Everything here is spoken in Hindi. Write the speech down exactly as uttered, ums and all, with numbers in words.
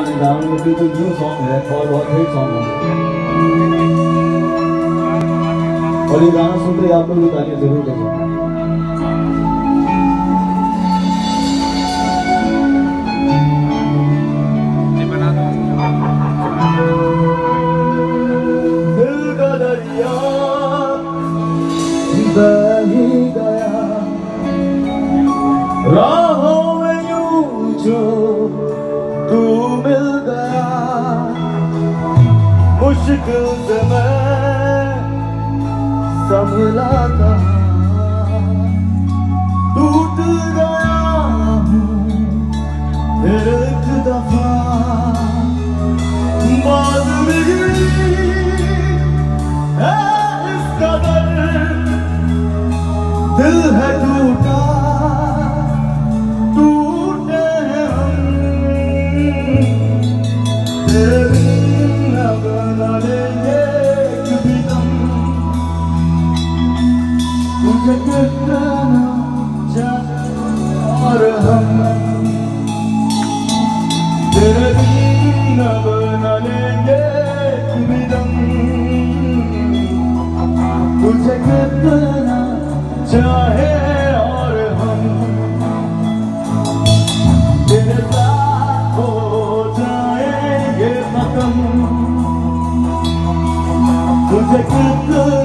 गाने गा रहे हैं, बिल्कुल न्यू सॉन्ग है और बहुत हिट सॉन्ग है। और ये गाना सुनते ही आप लोग भी तालियां जरूर बजाएं। दिल का दरिया बह ही गया राहों में यूं जो तू मिल गया, मुश्किल से मैं संभला था, टूट गया हूँ फिर एक दफा, बात बिगड़ी है इस कदर, दिल है टूटा टूटे हैं हम, तेरे बिन अब न लेंगे कभी दम, तुझे कितना चाहे और हम, तेरे बिन अब न लेंगे कभी दम, तुझे कितना चाहे और हम, तेरे साथ हो जाएंगे खत्म, तुझे कितना